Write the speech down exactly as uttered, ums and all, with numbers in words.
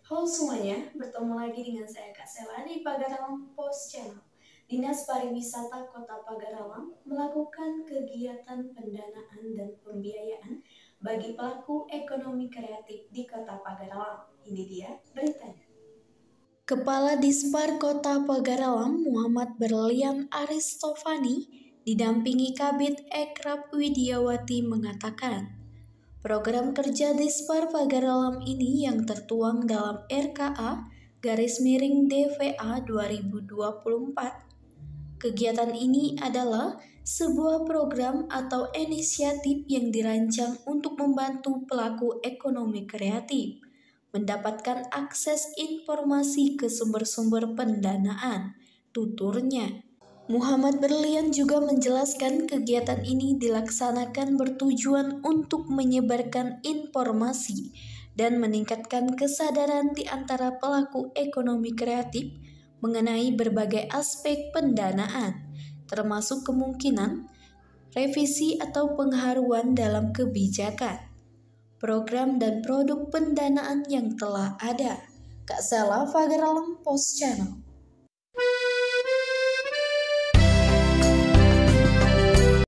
Halo semuanya, bertemu lagi dengan saya Kak Sela di Pagaralam Post Channel. Dinas Pariwisata Kota Pagaralam melakukan kegiatan pendanaan dan pembiayaan bagi pelaku ekonomi kreatif di Kota Pagaralam. Ini dia beritanya. Kepala Dispar Kota Pagaralam Muhammad Berlian Aristofani didampingi Kabid Ekrab Widiawati mengatakan, program kerja Dispar Pagaralam ini yang tertuang dalam R K A garis miring D V A dua ribu dua puluh empat. Kegiatan ini adalah sebuah program atau inisiatif yang dirancang untuk membantu pelaku ekonomi kreatif mendapatkan akses informasi ke sumber-sumber pendanaan, tuturnya. Muhammad Berlian juga menjelaskan kegiatan ini dilaksanakan bertujuan untuk menyebarkan informasi dan meningkatkan kesadaran di antara pelaku ekonomi kreatif mengenai berbagai aspek pendanaan, termasuk kemungkinan revisi atau pengharuan dalam kebijakan, program dan produk pendanaan yang telah ada. Kak Sela, Pagaralam Post Channel.